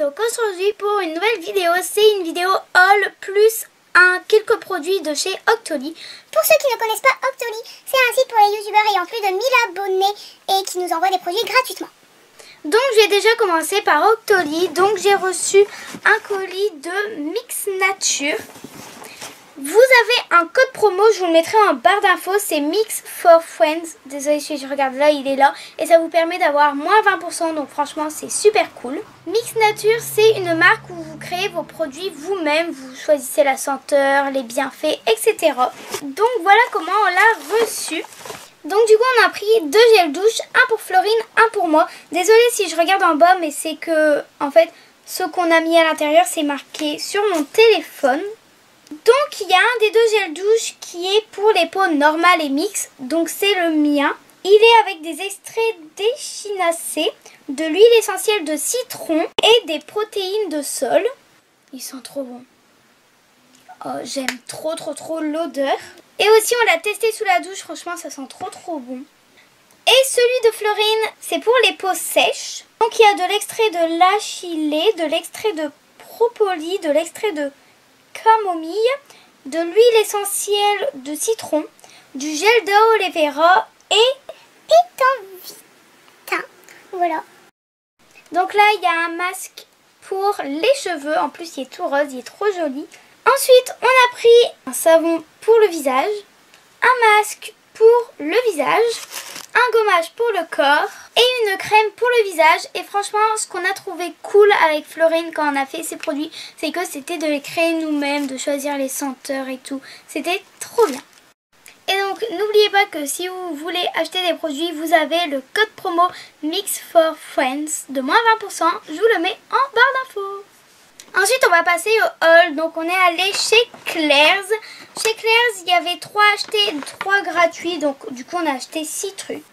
Donc aujourd'hui pour une nouvelle vidéo, c'est une vidéo haul plus quelques produits de chez Octoly. Pour ceux qui ne connaissent pas Octoly, c'est un site pour les youtubeurs ayant plus de 1000 abonnés et qui nous envoie des produits gratuitement. Donc j'ai déjà commencé par Octoly, donc j'ai reçu un colis de Mix Nature. Vous avez un code promo, je vous le mettrai en barre d'infos, c'est Mix for Friends. Désolée si je regarde là, il est là. Et ça vous permet d'avoir moins 20%, donc franchement c'est super cool. Mix Nature, c'est une marque où vous créez vos produits vous-même. Vous choisissez la senteur, les bienfaits, etc. Donc voilà comment on l'a reçu. Donc du coup on a pris 2 gels douche, un pour Florine, un pour moi. Désolée si je regarde en bas, mais c'est que en fait ce qu'on a mis à l'intérieur c'est marqué sur mon téléphone. Donc il y a un des 2 gels douche qui est pour les peaux normales et mixtes, donc c'est le mien. Il est avec des extraits d'échinacée, de l'huile essentielle de citron et des protéines de sol. Ils sont trop bons. Oh, j'aime trop l'odeur. Et aussi on l'a testé sous la douche, franchement ça sent trop bon. Et celui de Florine, c'est pour les peaux sèches. Donc il y a de l'extrait de l'achillée, de l'extrait de propolis, de l'extrait de camomille, de l'huile essentielle de citron, du gel d'aloe vera et Pétanvitin. Voilà. donc là il y a un masque pour les cheveux, en plus il est tout rose, il est trop joli. Ensuite on a pris un savon pour le visage, un masque pour le visage, un gommage pour le corps et une crème pour le visage. Et franchement ce qu'on a trouvé cool avec Florine quand on a fait ces produits, c'est que c'était de les créer nous-mêmes, de choisir les senteurs et tout. C'était trop bien. Et donc n'oubliez pas que si vous voulez acheter des produits, vous avez le code promo Mix for Friends de moins 20%. Je vous le mets en barre d'infos. Ensuite on va passer au haul. Donc on est allé chez Claire's. Chez Claire's il y avait 3 achetés, 3 gratuits. Donc du coup on a acheté 6 trucs.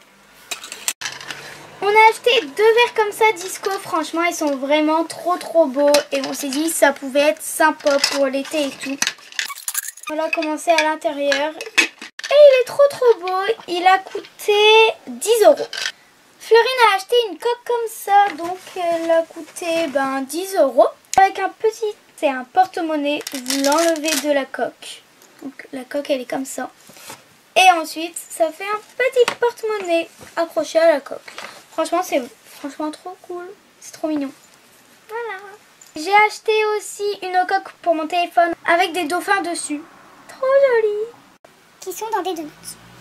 On a acheté 2 verres comme ça disco. Franchement ils sont vraiment trop beaux. Et on s'est dit ça pouvait être sympa pour l'été et tout. Voilà comment c'est à l'intérieur. Et il est trop beau. Il a coûté 10 €. Florine a acheté une coque comme ça. Donc elle a coûté 10 €. Avec un petit, c'est un porte-monnaie, vous l'enlevez de la coque. Donc la coque elle est comme ça. Et ensuite ça fait un petit porte-monnaie accroché à la coque. Franchement c'est trop cool, c'est trop mignon. Voilà. J'ai acheté aussi une coque pour mon téléphone avec des dauphins dessus. Trop joli. Qui sont dans des donuts.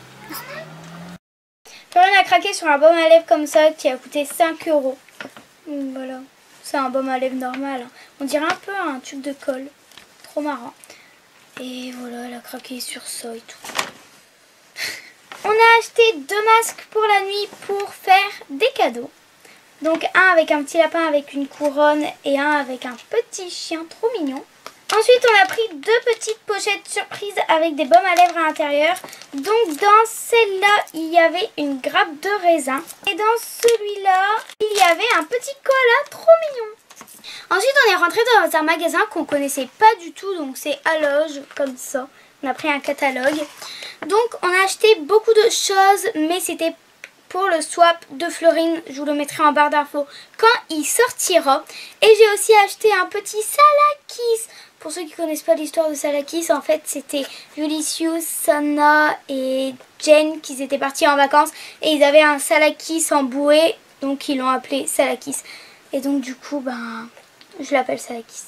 Florine a craqué sur un baume à lèvres comme ça qui a coûté 5 €. Donc voilà. C'est un baume à lèvres normal. On dirait un peu un tube de colle. Trop marrant. Et voilà, elle a craqué sur ça et tout. On a acheté 2 masques pour la nuit pour faire des cadeaux. Donc un avec un petit lapin avec une couronne et un avec un petit chien trop mignon. Ensuite on a pris 2 petites pochettes surprises avec des baumes à lèvres à l'intérieur. Donc dans celle-là il y avait une grappe de raisin. Et dans celui-là il y avait un petit cola trop mignon. Ensuite on est rentré dans un magasin qu'on connaissait pas du tout. Donc c'est à Loge comme ça. On a pris un catalogue. Donc on a acheté beaucoup de choses. Mais c'était pour le swap de Florine. Je vous le mettrai en barre d'infos quand il sortira. Et j'ai aussi acheté un petit Salakis. Pour ceux qui ne connaissent pas l'histoire de Salakis, en fait c'était Ulysses, Sana et Jen qui étaient partis en vacances. Et ils avaient un Salakis en bouée, donc ils l'ont appelé Salakis. Et donc du coup, je l'appelle Salakis.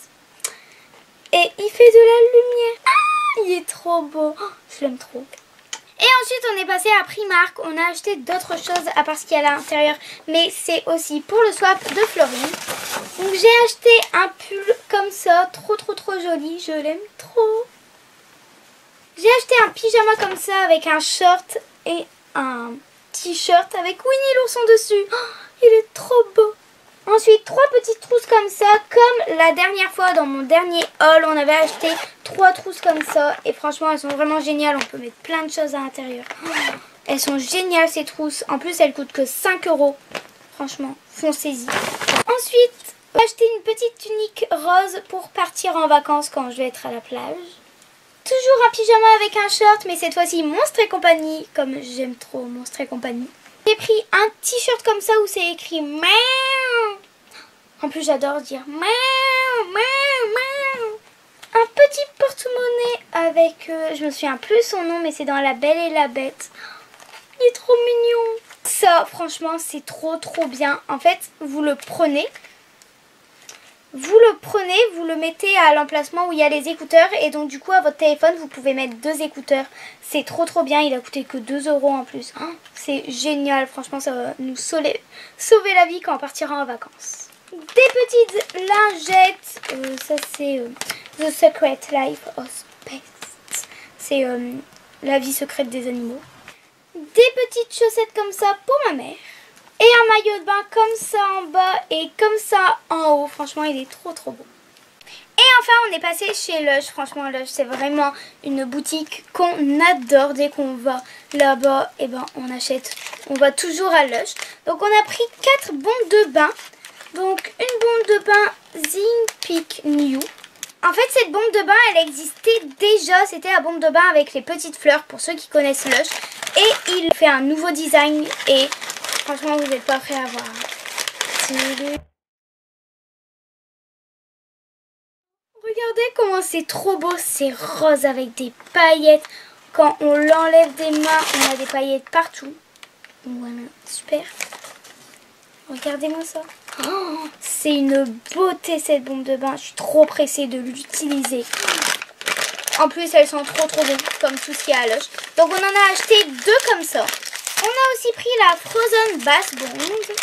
Et il fait de la lumière. Ah, il est trop beau. Oh, je l'aime trop. Et ensuite on est passé à Primark. On a acheté d'autres choses à part ce qu'il y a à l'intérieur. Mais c'est aussi pour le swap de Florine. Donc j'ai acheté un pull comme ça, trop joli, je l'aime trop. J'ai acheté un pyjama comme ça avec un short et un t-shirt avec Winnie l'ourson dessus. Oh, il est trop beau. Ensuite 3 petites trousses comme ça, comme la dernière fois dans mon dernier haul, on avait acheté 3 trousses comme ça. Et franchement elles sont vraiment géniales, on peut mettre plein de choses à l'intérieur. Oh, elles sont géniales ces trousses, en plus elles coûtent que 5 €. Franchement, foncez-y. Ensuite, j'ai acheté une petite tunique rose pour partir en vacances quand je vais être à la plage. Toujours un pyjama avec un short, mais cette fois-ci Monstres et compagnie, comme j'aime trop Monstres et compagnie. J'ai pris un t-shirt comme ça où c'est écrit Miaou. En plus, j'adore dire miaou, miaou, miaou. Un petit porte-monnaie avec, je me souviens plus son nom, mais c'est dans La Belle et la Bête. Il est trop mignon. Ça, franchement, c'est trop bien. En fait, vous le prenez, vous le mettez à l'emplacement où il y a les écouteurs. Et donc, du coup, à votre téléphone, vous pouvez mettre 2 écouteurs. C'est trop bien. Il a coûté que 2 € en plus. Oh, c'est génial. Franchement, ça va nous sauver la vie quand on partira en vacances. Des petites lingettes. Ça, c'est The Secret Life of Pets. C'est la vie secrète des animaux. Des petites chaussettes comme ça pour ma mère. Et un maillot de bain comme ça en bas et comme ça en haut. Franchement, il est trop beau. Et enfin, on est passé chez Lush. Franchement, Lush, c'est vraiment une boutique qu'on adore. Dès qu'on va là-bas, et ben, on achète. On va toujours à Lush. Donc, on a pris 4 bombes de bain. Donc, une bombe de bain Zinc New. En fait, cette bombe de bain, elle existait déjà. C'était la bombe de bain avec les petites fleurs, pour ceux qui connaissent Lush. Et il fait un nouveau design. Et franchement, vous n'êtes pas prêts à voir. Regardez comment c'est trop beau. C'est rose avec des paillettes. Quand on l'enlève des mains, on a des paillettes partout. Voilà, super. Regardez-moi ça. Oh, c'est une beauté cette bombe de bain. Je suis trop pressée de l'utiliser. En plus, elles sont trop bon, comme tout ce qu'il y a à Lush. Donc on en a acheté 2 comme ça. On a aussi pris la Frozen Bath Bomb.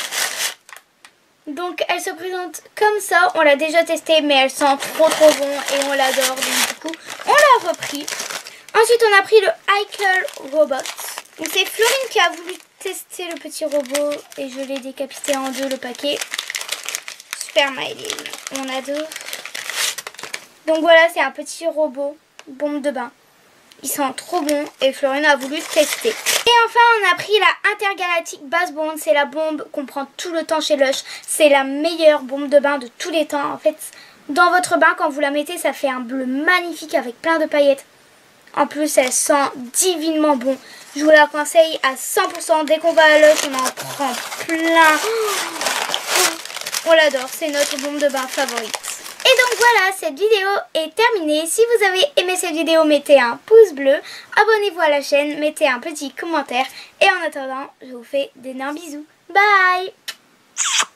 Donc elle se présente comme ça. On l'a déjà testée, mais elle sent trop bon et on l'adore. Donc du coup, on l'a repris. Ensuite, on a pris le Hiker Robot. Donc c'est Florine qui a voulu tester le petit robot et je l'ai décapité en 2 le paquet. Super Miley, on adore. Donc voilà, c'est un petit robot bombe de bain. Ils sont trop bons et Florine a voulu tester. Et enfin, on a pris la Intergalactic Bath Bomb. C'est la bombe qu'on prend tout le temps chez Lush. C'est la meilleure bombe de bain de tous les temps. En fait, dans votre bain, quand vous la mettez, ça fait un bleu magnifique avec plein de paillettes. En plus, elle sent divinement bon. Je vous la conseille à 100%. Dès qu'on va à Lush, on en prend plein. On l'adore. C'est notre bombe de bain favorite. Et donc voilà, cette vidéo est terminée. Si vous avez aimé cette vidéo, mettez un pouce bleu. Abonnez-vous à la chaîne, mettez un petit commentaire. Et en attendant, je vous fais d'énormes bisous. Bye!